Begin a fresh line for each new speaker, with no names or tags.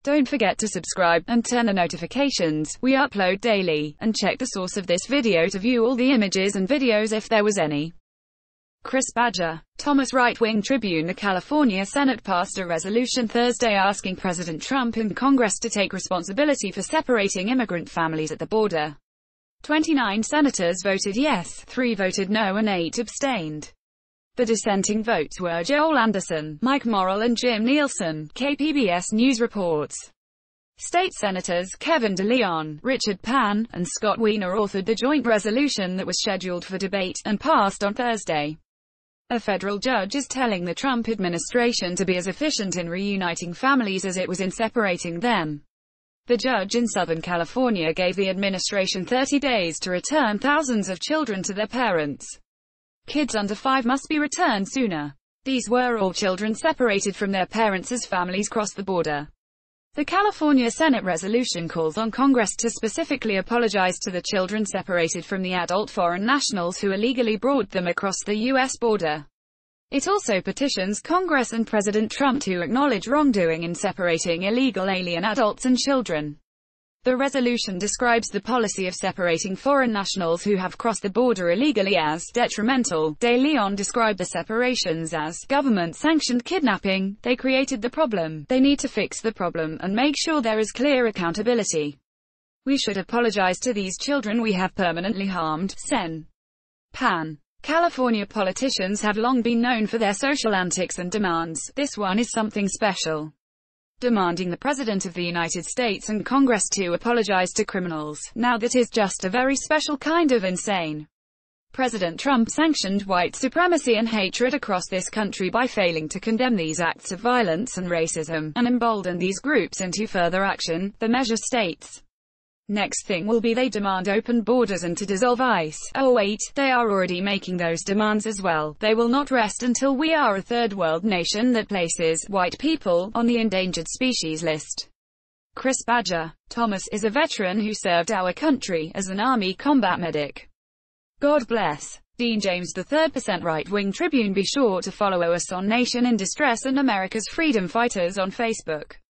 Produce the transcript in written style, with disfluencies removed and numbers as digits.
Don't forget to subscribe, and turn on notifications. We upload daily. And check the source of this video to view all the images and videos if there was any. Chris Badger. Thomas Right-Wing Tribune. The California Senate passed a resolution Thursday asking President Trump and Congress to take responsibility for separating immigrant families at the border. 29 senators voted yes, 3 voted no and 8 abstained. The dissenting votes were Joel Anderson, Mike Morrell and Jim Nielsen, KPBS News reports. State Senators Kevin de León, Richard Pan, and Scott Wiener authored the joint resolution that was scheduled for debate, and passed on Thursday. A federal judge is telling the Trump administration to be as efficient in reuniting families as it was in separating them. The judge in Southern California gave the administration 30 days to return thousands of children to their parents. Kids under 5 must be returned sooner. These were all children separated from their parents as families crossed the border. The California Senate resolution calls on Congress to specifically apologize to the children separated from the adult foreign nationals who illegally brought them across the U.S. border. It also petitions Congress and President Trump to acknowledge wrongdoing in separating illegal alien adults and children. The resolution describes the policy of separating foreign nationals who have crossed the border illegally as detrimental. De León described the separations as government-sanctioned kidnapping. They created the problem. They need to fix the problem and make sure there is clear accountability. We should apologize to these children we have permanently harmed. Sen. Pan. California politicians have long been known for their social antics and demands. This one is something special. Demanding the President of the United States and Congress to apologize to criminals. Now that is just a very special kind of insane. President Trump sanctioned white supremacy and hatred across this country by failing to condemn these acts of violence and racism, and emboldened these groups into further action, the measure states. Next thing will be they demand open borders and to dissolve ICE. Oh wait, they are already making those demands as well. They will not rest until we are a third world nation that places white people on the endangered species list. Chris Badger. Thomas is a veteran who served our country as an Army combat medic. God bless. Dean James III. Right-Wing Tribune. Be sure to follow us on Nation in Distress and America's Freedom Fighters on Facebook.